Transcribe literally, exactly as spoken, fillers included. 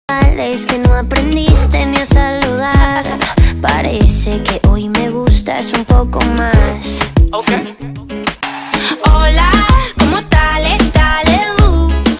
Es que no aprendiste ni a saludar. Parece que hoy me gustas un poco más. Okay.